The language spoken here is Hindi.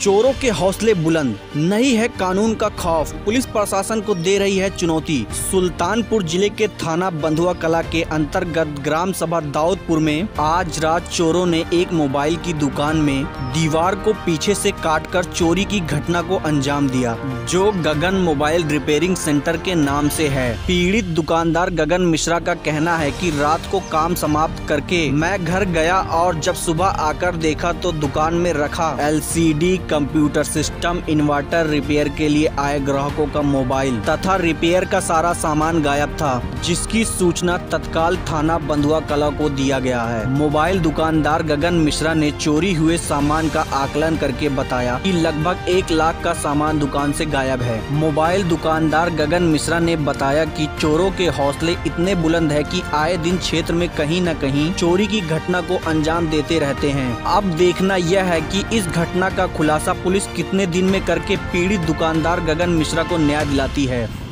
चोरों के हौसले बुलंद, नहीं है कानून का खौफ, पुलिस प्रशासन को दे रही है चुनौती। सुल्तानपुर जिले के थाना बंधुआ कला के अंतर्गत ग्राम सभा दाऊदपुर में आज रात चोरों ने एक मोबाइल की दुकान में दीवार को पीछे से काटकर चोरी की घटना को अंजाम दिया, जो गगन मोबाइल रिपेयरिंग सेंटर के नाम से है। पीड़ित दुकानदार गगन मिश्रा का कहना है कि रात को काम समाप्त करके मैं घर गया और जब सुबह आकर देखा तो दुकान में रखा LCD computer system, inverter, repair के लिए आए ग्राहकों का मोबाइल तथा रिपेयर का सारा सामान गायब था, जिसकी सूचना तत्काल थाना बंधुआ कला को दिया गया है। मोबाइल दुकानदार गगन मिश्रा ने चोरी हुए सामान का आकलन करके बताया कि लगभग 1 लाख का सामान दुकान से गायब है। मोबाइल दुकानदार गगन मिश्रा ने बताया कि चोरों के हौसले इतने बुलंद है कि आए दिन क्षेत्र में कहीं न कहीं चोरी की घटना को अंजाम देते रहते हैं। अब देखना यह है कि इस घटना का खुलासा पुलिस कितने दिन में करके पीड़ित दुकानदार गगन मिश्रा को न्याय दिलाती है।